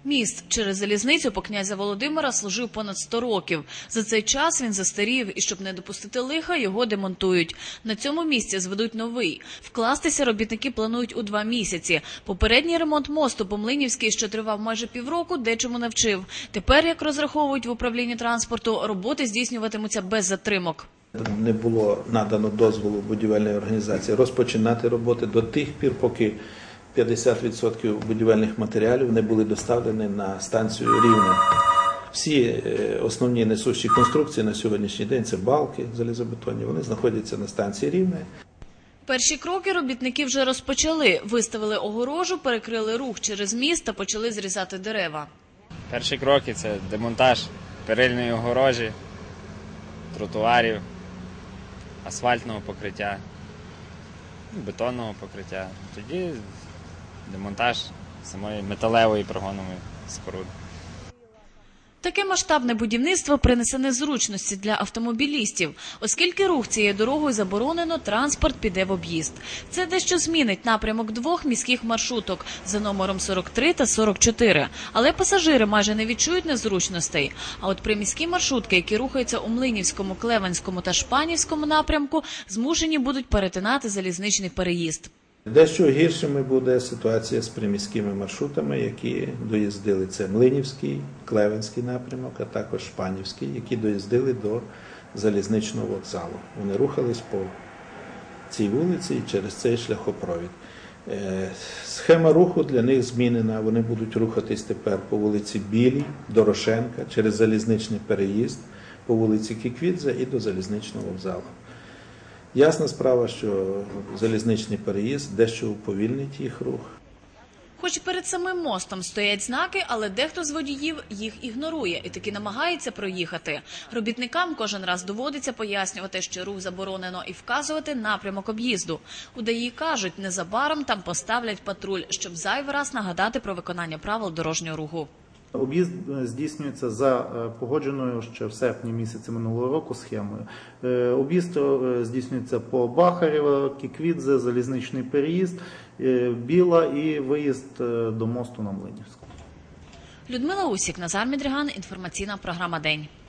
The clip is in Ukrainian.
Міст через залізницю по князя Володимира служив понад 100 років. За цей час він застарів і, щоб не допустити лиха, його демонтують. На цьому місці зведуть новий. Вкластися робітники планують у 2 місяці. Попередній ремонт мосту по Млинівській, що тривав майже півроку, дечому навчив. Тепер, як розраховують в управлінні транспорту, роботи здійснюватимуться без затримок. Не було надано дозволу будівельної організації розпочинати роботи до тих пір, поки 50% будівельних матеріалів не були доставлені на станцію Рівне. Всі основні несущі конструкції на сьогоднішній день – це балки залізобетонні, вони знаходяться на станції Рівне. Перші кроки робітники вже розпочали. Виставили огорожу, перекрили рух через міст та почали зрізати дерева. Перші кроки – це демонтаж перильної огорожі, тротуарів, асфальтного покриття, бетонного покриття. Тоді демонтаж самої металевої прогонової споруди. Таке масштабне будівництво принесе незручності для автомобілістів. Оскільки рух цією дорогою заборонено, транспорт піде в об'їзд. Це дещо змінить напрямок 2 міських маршруток за номером 43 та 44. Але пасажири майже не відчують незручностей. А от приміські маршрутки, які рухаються у Млинівському, Клевенському та Шпанівському напрямку, змушені будуть перетинати залізничний переїзд. Дещо гіршими буде ситуація з приміськими маршрутами, які доїздили. Це Млинівський, Клевенський напрямок, а також Шпанівський, які доїздили до залізничного вокзалу. Вони рухались по цій вулиці і через цей шляхопровід. Схема руху для них змінена. Вони будуть рухатись тепер по вулиці Білій, Дорошенка, через залізничний переїзд, по вулиці Кіквідзе і до залізничного вокзалу. Ясна справа, що залізничний переїзд дещо уповільнить їх рух. Хоч перед самим мостом стоять знаки, але дехто з водіїв їх ігнорує і таки намагається проїхати. Робітникам кожен раз доводиться пояснювати, що рух заборонено, і вказувати напрямок об'їзду. У ДАІ кажуть, незабаром там поставлять патруль, щоб зайвий раз нагадати про виконання правил дорожнього руху. Об'їзд здійснюється за погодженою ще в серпні місяці минулого року схемою. Об'їзд здійснюється по Бахарєва, Кіквідзе, залізничний переїзд, Біла і виїзд до мосту на Млинівську. Людмила Усік, Назар Мідріган, інформаційна програма «День».